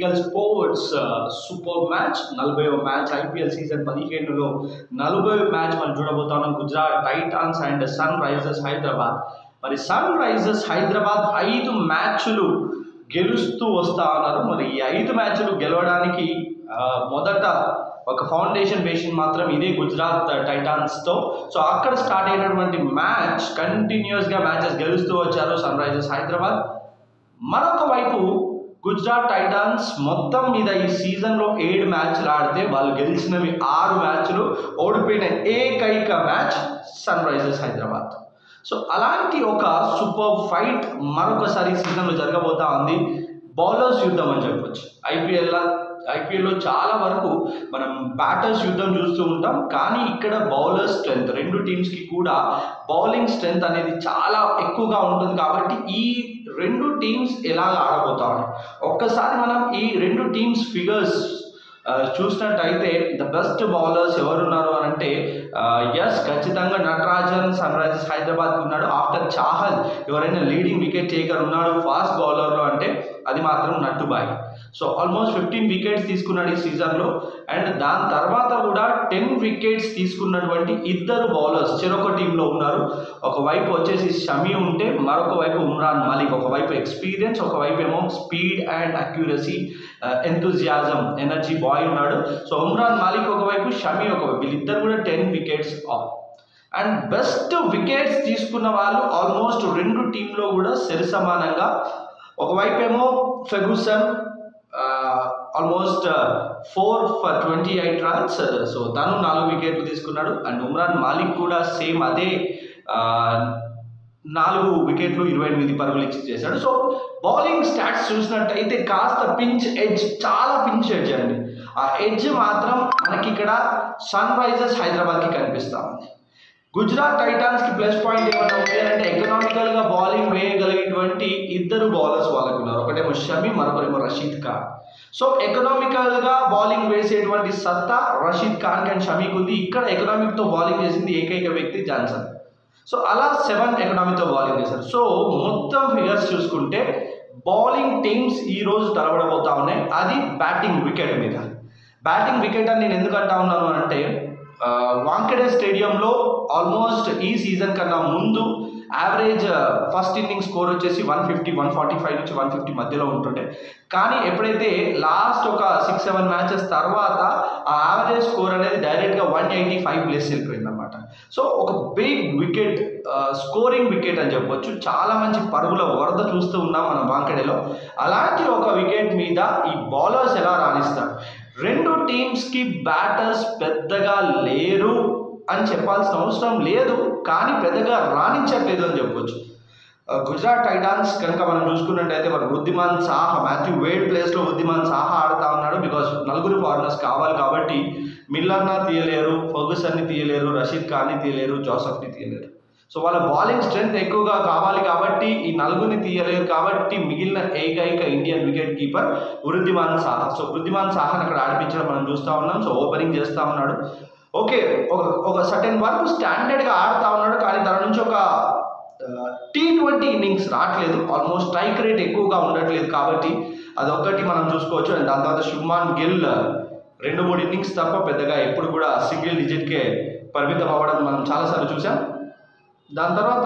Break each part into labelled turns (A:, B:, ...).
A: Eagle Sports super match 40వ match IPL season 15లో 40వ మ్యాచ్ మనం చూడబోతున్నాం. Gujarat Titans and Sunrisers Hyderabad. మరి సన్ రైజర్స్ హైదరాబాద్ 5 మ్యాచ్లు గెలుస్తూ వస్తా ఉన్నారు. మరి ఈ 5 మ్యాచ్లు గెలవడానికి మొదట ఒక ఫౌండేషన్ వేసింది మాత్రం ఇదే గుజరాత్ టైటాన్స్తో. సో అక్కడ స్టార్ట్ అయినటువంటి మ్యాచ్ కంటిన్యూస్గా మ్యాచెస్ గెలుస్తూ వచ్చారు సన్ రైజర్స్ హైదరాబాద్. మరొక వైపు గుజరాత్ టైటాన్స్ మొత్తం మీద ఈ సీజన్లో 7 మ్యాచ్లు ఆడితే వాళ్ళు గెలిచినవి 6 మ్యాచ్లు, ఓడిపోయిన ఏకైక match Sunrisers Hyderabad. So అలాంటి ఒక సూపర్ ఫైట్ మరొకసారి సీజన్లో జరగబోతా ఉంది. బౌలర్స్ యుద్ధం అని చెప్పొచ్చు. ఐపీఎల్లో చాలా వరకు మనం బ్యాటర్స్ యుద్ధం చూస్తూ ఉంటాం, కానీ ఇక్కడ బౌలర్ స్ట్రెంత్, రెండు టీమ్స్కి కూడా బౌలింగ్ స్ట్రెంత్ అనేది చాలా ఎక్కువగా ఉంటుంది. కాబట్టి ఈ రెండు టీమ్స్ ఎలాగ ఆడబోతా ఉన్నాయి ఒక్కసారి మనం ఈ రెండు టీమ్స్ ఫిగర్స్ చూసినట్టయితే ద బెస్ట్ బౌలర్స్ ఎవరున్నారు అని అంటే ఎస్ ఖచ్చితంగా నటరాజన్ సన్ రైజర్స్ హైదరాబాద్కి ఉన్నాడు. ఆఫ్టర్ చాహల్ ఎవరైనా లీడింగ్ వికెట్ టేకర్ ఉన్నాడు ఫాస్ట్ బౌలర్లో అంటే అది మాత్రం నట్టుబాయ్. సో ఆల్మోస్ట్ 15 వికెట్స్ తీసుకున్నాడు ఈ సీజన్లో. అండ్ దాని తర్వాత కూడా 10 వికెట్స్ తీసుకున్నటువంటి ఇద్దరు బౌలర్స్ చెరొక టీంలో ఉన్నారు. ఒకవైపు వచ్చేసి షమీ ఉంటే మరొక వైపు ఉమ్రాన్ మాలిక్. ఒకవైపు ఎక్స్పీరియన్స్, ఒకవైపు ఏమో speed and accuracy, enthusiasm, energy boy ఉన్నాడు. సో ఉమ్రాన్ మాలిక్ ఒకవైపు, షమీ ఒకవైపు, వీళ్ళిద్దరు కూడా 10 wickets of. And best wickets తీసుకున్న వాళ్ళు ఆల్మోస్ట్ రెండు టీంలో కూడా సరి సమానంగా. ఒకవైపు ఏమో Ferguson almost 4 for 28 runs. So తను 4 వికెట్లు తీసుకున్నాడు. అండ్ ఉమ్రాన్ మాలిక్ కూడా సేమ్ అదే 4 వికెట్లు 28 పరుగులు ఇచ్చి చేశాడు. సో బౌలింగ్ స్టాట్స్ చూసినట్టయితే కాస్త పించ్ ఎడ్జ్, చాలా పించ్ ఎడ్జ్ అండి. ఆ ఎడ్జ్ మాత్రం మనకి ఇక్కడ సన్ రైజర్స్ హైదరాబాద్కి కనిపిస్తూ ఉంది. గుజరాత్ టైటాన్స్కి ప్లస్ పాయింట్ ఏమైనా ఉంది అంటే ఎకనామికల్గా బౌలింగ్ వేయగలిగేటువంటి ఇద్దరు బౌలర్స్ వాళ్ళకు ఉన్నారు. ఒకటేమో షమీ, మరొకరేమో రషీద్ ఖాన్. సో ఎకనామికల్గా బౌలింగ్ వేసేటువంటి సత్తా రషీద్ ఖాన్ అండ్ షమీకి ఉంది. ఇక్కడ ఎకనామిక్తో బౌలింగ్ చేసింది ఏకైక వ్యక్తి జాన్సన్. సో అలా 7 ఎకనామిక్తో బౌలింగ్ చేశారు. సో మొత్తం ఫిగర్స్ చూసుకుంటే బౌలింగ్ టీమ్స్ ఈ రోజు తలబడబోతా ఉన్నాయి. అది బ్యాటింగ్ వికెట్ మీద. బ్యాటింగ్ వికెట్ అని నేను ఎందుకు అంటా ఉన్నాను అంటే వాంఖేడే స్టేడియంలో ఆల్మోస్ట్ ఈ సీజన్ కన్నా ముందు యావరేజ్ ఫస్ట్ ఇన్నింగ్ స్కోర్ వచ్చేసి 150, 145 నుంచి 150 మధ్యలో ఉంటుండే. కానీ ఎప్పుడైతే లాస్ట్ ఒక 6-7 మ్యాచెస్ తర్వాత ఆ యావరేజ్ స్కోర్ అనేది డైరెక్ట్గా 185 ప్లస్ వెళ్ళిపోయింది అనమాట. సో ఒక బిగ్ వికెట్, స్కోరింగ్ వికెట్ అని చెప్పొచ్చు. చాలా మంచి పరుగుల వరద చూస్తూ ఉన్నాం మనం వాంఖేడేలో. అలాంటి ఒక వికెట్ మీద ఈ బౌలర్స్ ఎలా రాణిస్తారు? రెండు టీమ్స్కి బ్యాటర్స్ పెద్దగా లేరు అని చెప్పాల్సిన అవసరం లేదు, కానీ పెద్దగా రాణించట్లేదు అని చెప్పొచ్చు. గుజరాత్ టైటాన్స్ కనుక మనం చూసుకున్నట్టయితే మరి వృద్ధిమాన్ సాహా, మాథ్యూ వేడ్ ప్లేస్లో వృద్ధిమాన్ సాహా ఆడుతూ ఉన్నాడు. బికాస్ 4 ఫారినర్స్ కావాలి కాబట్టి మిల్లర్ని తీయలేరు, ఫర్గూసన్ని తీయలేరు, రషీద్ ఖాన్ని తీయలేరు, జోసెఫ్ని తీయలేరు. సో వాళ్ళ బౌలింగ్ స్ట్రెంత్ ఎక్కువగా కావాలి కాబట్టి ఈ 4 తీయలేరు. కాబట్టి మిగిలిన ఏకైక Indian wicket keeper Wriddhiman Saha. So Wriddhiman సాహాని అక్కడ ఆడిపించడం మనం చూస్తూ ఉన్నాం. సో ఓపెనింగ్ చేస్తూ ఉన్నాడు. ఓకే, ఒక సర్టెన్ వరకు స్టాండర్డ్గా ఆడుతూ ఉన్నాడు, కానీ తన నుంచి ఒక T20 ఇన్నింగ్స్ రావట్లేదు. ఆల్మోస్ట్ స్ట్రైక్ రేట్ ఎక్కువగా ఉండట్లేదు, కాబట్టి అదొక్కటి మనం చూసుకోవచ్చు. అండ్ దాని తర్వాత శుభ్మాన్ గిల్ 2-3 ఇన్నింగ్స్ తప్ప పెద్దగా ఎప్పుడు కూడా సింగిల్ డిజిట్కే పరిమితం అవ్వడం మనం చాలాసార్లు చూసాం. దాని తర్వాత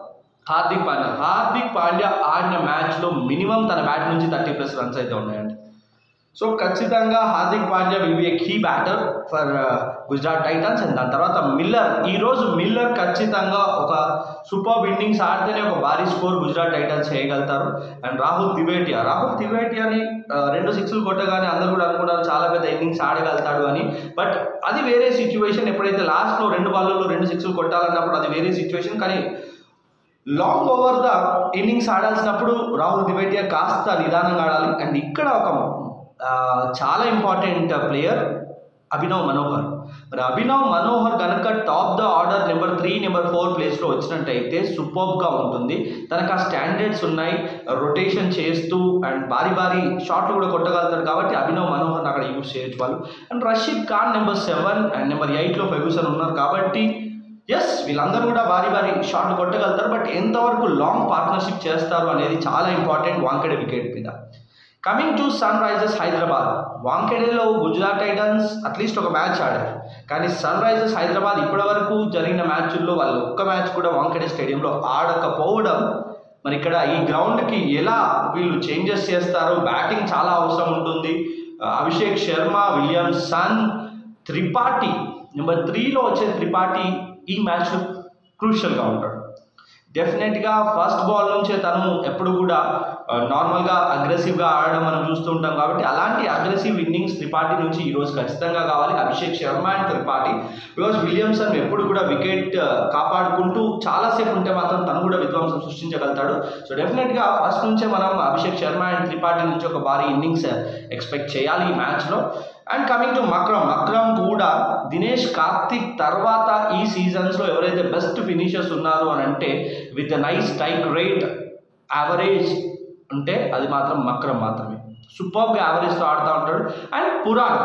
A: హార్దిక్ పాండ్యా ఆడిన మ్యాచ్లో మినిమం తన బ్యాట్ నుంచి 30+ రన్స్ అయితే ఉన్నాయండి. సో ఖచ్చితంగా Hardik Pandya will be a key batter for Gujarat Titans. And దాని తర్వాత ఈరోజు మిల్లర్ ఖచ్చితంగా ఒక సూపర్ ఇన్నింగ్స్ ఆడితేనే ఒక భారీ స్కోర్ గుజరాత్ టైటాన్స్ చేయగలుగుతారు. అండ్ రాహుల్ తివేటియాని 2 సిక్స్లు కొట్టగానే అందరూ కూడా అనుకున్నారు చాలా పెద్ద ఇన్నింగ్స్ ఆడగలుగుతాడు అని. బట్ అది వేరే సిచ్యువేషన్. ఎప్పుడైతే లాస్ట్లో 2 బాల్లలో 2 సిక్స్లు కొట్టాలన్నప్పుడు అది వేరే సిచ్యువేషన్. కానీ లాంగ్ ఓవర్ ద ఇన్నింగ్స్ ఆడాల్సినప్పుడు రాహుల్ తివేటియా కాస్త నిదానంగా ఆడాలి. అండ్ ఇక్కడ ఒక చాలా ఇంపార్టెంట్ ప్లేయర్ అభినవ్ మనోహర్. మరి అభినవ్ మనోహర్ కనుక top the order number 3, number 4 ప్లేస్లో వచ్చినట్టయితే సూపర్గా ఉంటుంది. తనకు ఆ స్టాండర్డ్స్ ఉన్నాయి, రొటేషన్ చేస్తూ అండ్ భారీ షాట్లు కూడా కొట్టగలుగుతాడు. కాబట్టి అభినవ్ మనోహర్ని అక్కడ యూజ్ చేయొచ్చు వాళ్ళు. And Rashid Khan number 7 and number 8లో ఫెర్గూసన్ ఉన్నారు. కాబట్టి ఎస్ వీళ్ళందరూ కూడా భారీ షాట్లు కొట్టగలుగుతారు. బట్ ఎంతవరకు లాంగ్ పార్ట్నర్షిప్ చేస్తారు అనేది చాలా ఇంపార్టెంట్ వాంఖేడే వికెట్ మీద. Coming to Sunrisers Hyderabad, వాంఖేడేలో గుజరాత్ టైటన్స్ అట్లీస్ట్ ఒక మ్యాచ్ ఆడారు, కానీ సన్ రైజర్స్ హైదరాబాద్ ఇప్పటివరకు జరిగిన మ్యాచ్ల్లో వాళ్ళు ఒక్క మ్యాచ్ కూడా వాంఖేడే స్టేడియంలో ఆడకపోవడం, మరి ఇక్కడ ఈ గ్రౌండ్కి ఎలా వీళ్ళు చేంజెస్ చేస్తారు, బ్యాటింగ్ చాలా అవసరం ఉంటుంది. అభిషేక్ శర్మ, విలియమ్సన్, త్రిపాఠి, నెంబర్ 3లో వచ్చే త్రిపాఠి ఈ మ్యాచ్లో క్రూషియల్గా ఉంటాడు. డెఫినెట్గా ఫస్ట్ బాల్ నుంచే తను ఎప్పుడు కూడా నార్మల్గా అగ్రెసివ్గా ఆడడం మనం చూస్తూ ఉంటాం, కాబట్టి అలాంటి అగ్రెసివ్ ఇన్నింగ్స్ త్రిపాఠి నుంచి ఈరోజు ఖచ్చితంగా కావాలి. Abhishek Sharma and Tripathi, because Williamson ఎప్పుడు కూడా వికెట్ కాపాడుకుంటూ చాలాసేపు ఉంటే మాత్రం తను కూడా విధ్వంసం సృష్టించగలుగుతాడు. సో డెఫినెట్గా ఫస్ట్ నుంచే మనం అభిషేక్ శర్మ అండ్ త్రిపాఠి నుంచి ఒక భారీ ఇన్నింగ్స్ ఎక్స్పెక్ట్ చేయాలి ఈ మ్యాచ్లో. అండ్ కమింగ్ టు మక్రమ్ కూడా దినేష్ కార్తిక్ తర్వాత ఈ సీజన్స్లో ఎవరైతే బెస్ట్ ఫినిషర్స్ ఉన్నారు అని అంటే with nice strike rate average అంటే అది మాత్రం మక్రమ్ మాత్రమే. సూపర్గా యావరేజ్తో ఆడుతూ ఉంటాడు. అండ్ పురాణ్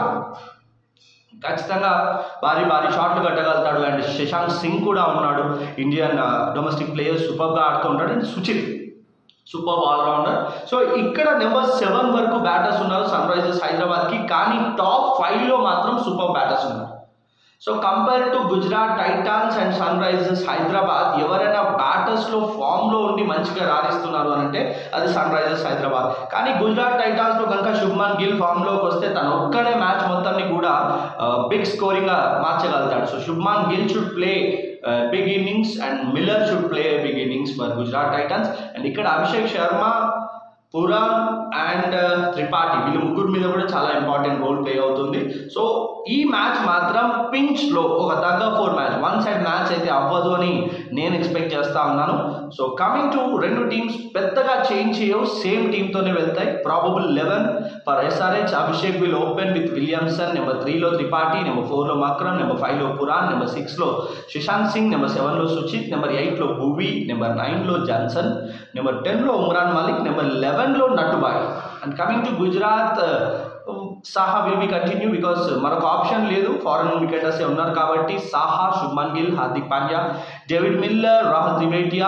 A: ఖచ్చితంగా భారీ షాట్లు కట్టగలుగుతాడు. అండ్ శశాంక్ సింగ్ కూడా ఉన్నాడు, ఇండియన్ డొమెస్టిక్ ప్లేయర్స్ సూపర్గా ఆడుతూ ఉంటాడు. And Suchith super allrounder. So ఇక్కడ నెంబర్ 7 వరకు బ్యాటర్స్ ఉన్నారు సన్ రైజర్స్ హైదరాబాద్కి, కానీ టాప్ 5లో మాత్రం సూపర్ బ్యాటర్స్ ఉన్నారు. So compare to Gujarat Titans and Sunrisers Hyderabad, ఎవరైనా బ్యాటర్స్లో ఫామ్లో ఉండి మంచిగా రాణిస్తున్నారు అని అంటే అది సన్ రైజర్స్ హైదరాబాద్. కానీ గుజరాత్ టైటాన్స్లో కనుక శుభ్మన్ గిల్ ఫామ్లోకి వస్తే తను ఒక్కడే మ్యాచ్ మొత్తాన్ని కూడా బిగ్ స్కోరింగ్గా మార్చగలుగుతాడు. So Shubman Gill should play big innings and Miller should play a big innings for Gujarat Titans. And ఇక్కడ అభిషేక్ శర్మ, పురాణ్ అండ్ త్రిపాఠి వీళ్ళు ముగ్గురు మీద కూడా చాలా ఇంపార్టెంట్ రోల్ ప్లే అవుతుంది. సో ఈ మ్యాచ్ మాత్రం పించ్లో ఒక దగ్గ 4 మ్యాచ్, 1 సైడ్ మ్యాచ్ అయితే అవ్వదు అని నేను ఎక్స్పెక్ట్ చేస్తూ ఉన్నాను. సో కమింగ్ టు రెండు టీమ్స్ పెద్దగా చేంజ్ చేయవు, సేమ్ టీమ్తోనే వెళ్తాయి. Probable 11 for SRH. Abhishek will open with Williamson, number 3లో త్రిపాఠి, నెంబర్ 4లో మక్రమ్, నెంబర్ 5లో పురాణ్, నెంబర్ 6లో శశాంక్ సింగ్, నెంబర్ 7లో సుచిత్, నెంబర్ 8లో భువి, నెంబర్ 9లో జాన్సన్, నెంబర్ 10లో ఉమ్రాన్ మలిక్, నెంబర్ 11లో నటుబాయ్. And coming to Gujarat, Saha will be continue because మరొక ఆప్షన్ లేదు, ఫారెన్ వికెటర్సే ఉన్నారు కాబట్టి సాహా, శుభ్మన్ గిల్, హార్దిక్ పాండ్యా, డేవిడ్ మిల్లర్, రాహుల్ త్రివేదియా,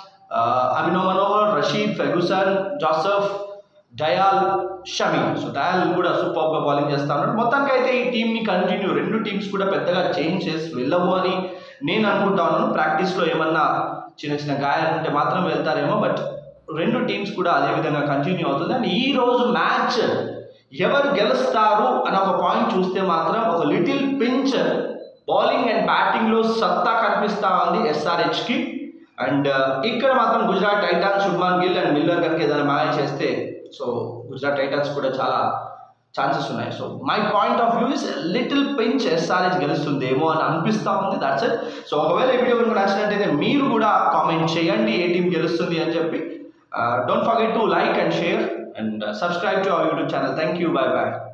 A: Abhinav Manohar, Rashid, Ferguson, Joseph, Dayal, Shami. So Dayal కూడా సూపర్గా బౌలింగ్ చేస్తా ఉన్నాడు. మొత్తానికి అయితే ఈ టీంని కంటిన్యూ, రెండు టీమ్స్ కూడా పెద్దగా చేంజ్ చేసి వెళ్ళవు అని నేను అనుకుంటా ఉన్నాను. ప్రాక్టీస్లో ఏమన్నా చిన్న గాయాలు ఉంటే మాత్రం వెళ్తారేమో, బట్ రెండు టీమ్స్ కూడా అదే విధంగా కంటిన్యూ అవుతుంది. అండ్ ఈ రోజు మ్యాచ్ ఎవరు గెలుస్తారు అని ఒక పాయింట్ చూస్తే మాత్రం ఒక లిటిల్ పించ్ బౌలింగ్ అండ్ బ్యాటింగ్లో సత్తా కనిపిస్తూ ఉంది SRHకి. అండ్ ఇక్కడ మాత్రం Gujarat Titans, Shubman Gill and Miller కనుక ఏదైనా మ్యాచ్ చేస్తే సో గుజరాత్ టైటాన్స్ కూడా చాలా ఛాన్సెస్ ఉన్నాయి. So my point of view is little pinch SRH గెలుస్తుందేమో అని అనిపిస్తూ ఉంది. That's it. సో ఒకవేళ ఈ వీడియో కనుక నచ్చినట్టయితే మీరు కూడా కామెంట్ చేయండి ఏ టీం గెలుస్తుంది అని చెప్పి. Don't forget to like and share and subscribe to our YouTube channel. Thank you. Bye bye.